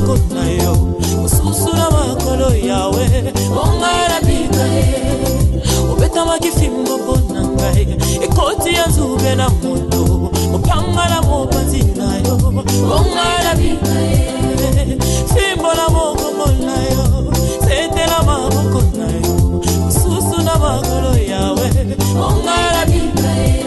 maboko na yo ususura makolo yawe ongara bikaye obeta makifimbo bona ngai ekoti ya zube na moto mupangala mopanzi na yo ongara bikaye fimbo na moko na yo sete na maboko na yo ususu na makolo yawe ongara bikaye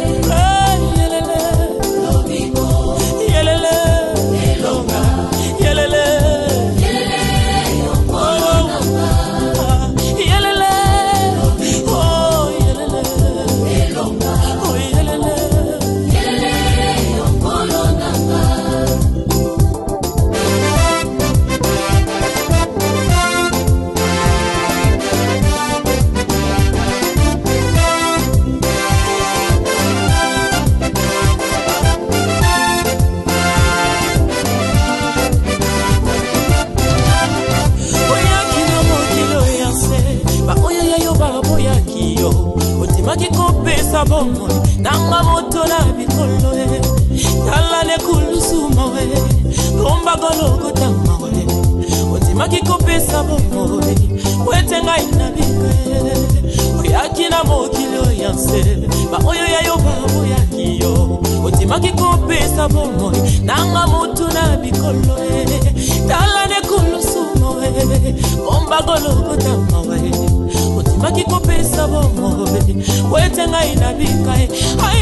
nanga moto na bikolo tala ne kulusuma we komba goloko tama we otima kikopesa bomo wete ngai na bikaye oyaki na mokilo yanse ba oyo ya yo babo yakiyo otima kikopesa bomo nanga moto na bikolo tala ne kulusuma we komba goloko tama we otima kikopesa bomo wete ngai na bikaye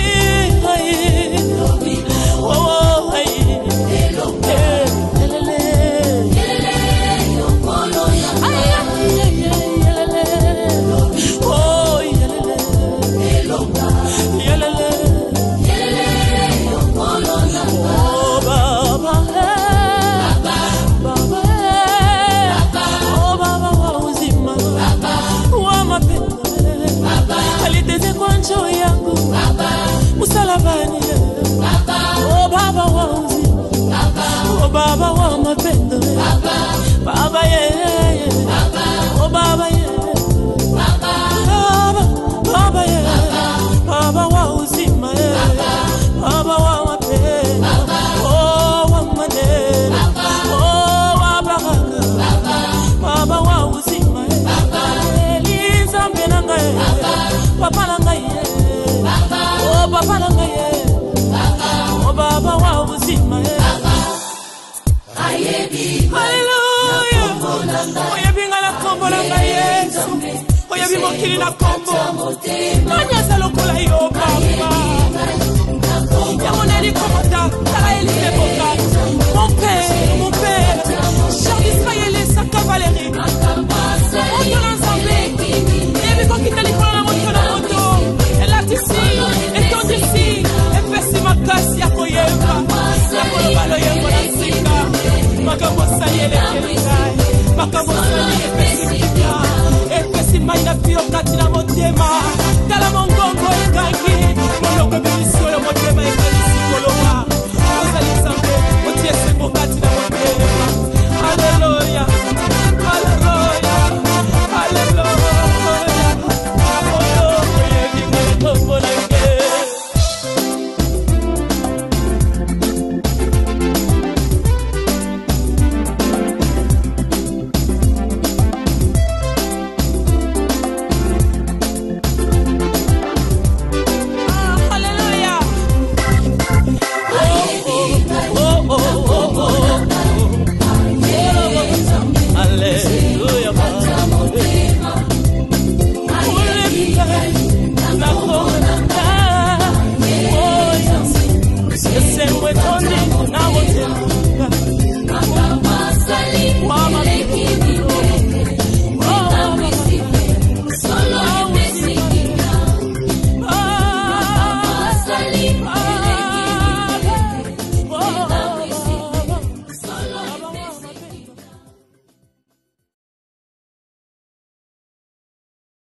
oh ai Baba wa mapendo baba ye oh baba ye baba ye baba wa uzima ye baba wa mapendo oh wa maneno oh wa baraka baba wa uzima ye Eliza mbenanga ye papa nanga ye oh papa nanga ye oh baba wa uzima ye Hallelujah. Oya binga la kombo la Yesu. Oya bimo kili na kombo. Manya salo kola yo baba. Ya moneli komota. Tala eli sebo.